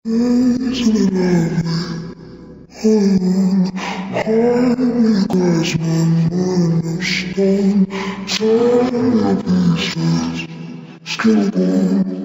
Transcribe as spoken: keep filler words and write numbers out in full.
Isn't it lovely? Hold on, glass, my mind of stone. Tear your pieces, still warm.